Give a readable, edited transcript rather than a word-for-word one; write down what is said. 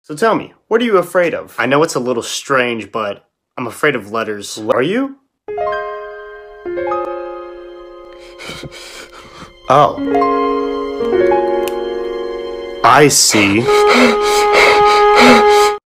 So tell me, what are you afraid of? I know it's a little strange, but I'm afraid of letters. Are you? Oh. I see.